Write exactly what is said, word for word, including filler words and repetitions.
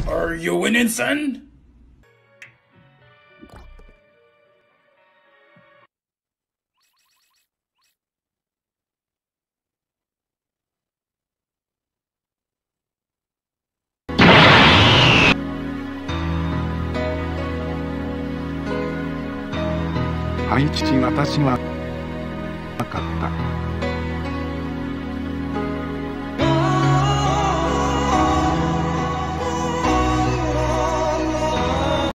Are you winning, son? はい、父、私は分かった。